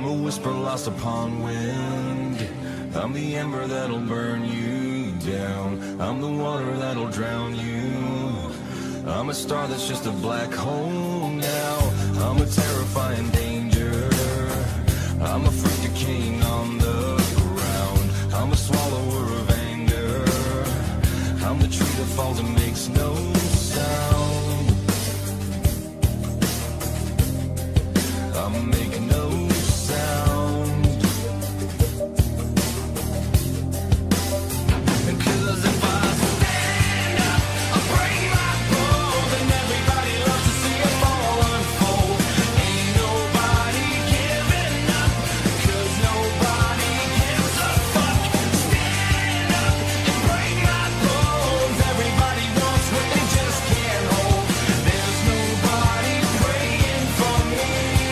I'm a whisper lost upon wind. I'm the ember that'll burn you down. I'm the water that'll drown you. I'm a star that's just a black hole now. I'm a terrifying danger. I'm a freak decaying on the ground. I'm a swallower of anger. I'm the tree that falls and makes no sound. I'm making no sound. Cause if I stand up, I'll break my bones, and everybody loves to see it all unfold. Ain't nobody giving up, cause nobody gives a fuck. Stand up and break my bones. Everybody wants what they just can't hold. There's nobody praying for me.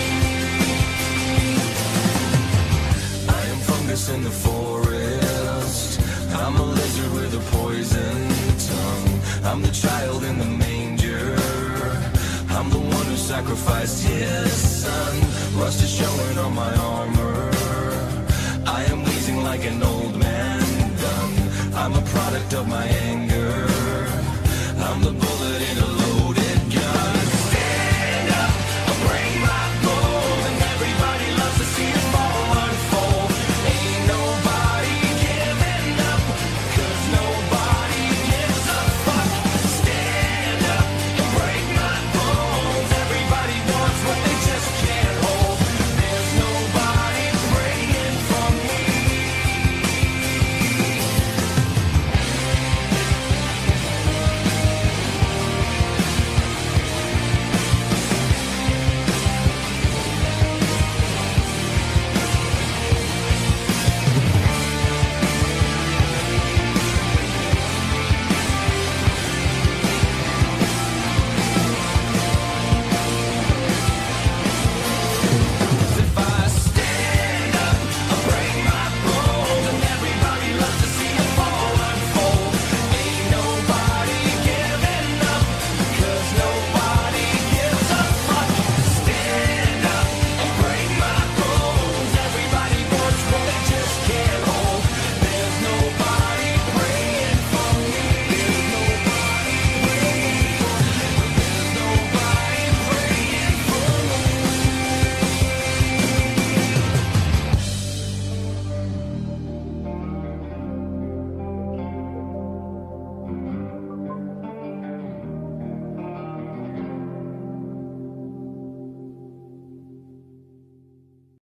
I am fungus in the forest. I'm a lizard with a poison tongue. I'm the child in the manger. I'm the one who sacrificed his son. Rust is showing on my armor. I am wheezing like an old